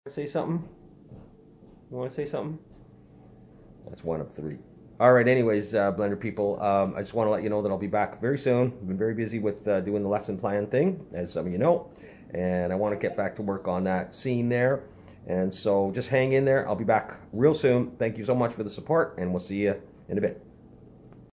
Say something? You want to say something? That's one of three. All right, anyways, Blender people, I just want to let you know that I'll be back very soon. I've been very busy with doing the lesson plan thing, as some of you know, and I want to get back to work on that scene there. And so just hang in there. I'll be back real soon. Thank you so much for the support, and we'll see you in a bit.